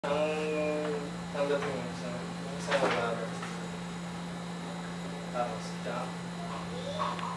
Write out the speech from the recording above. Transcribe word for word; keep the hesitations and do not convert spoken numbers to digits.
Ang tanggap mo sa isang araw. Tapos, tsaka.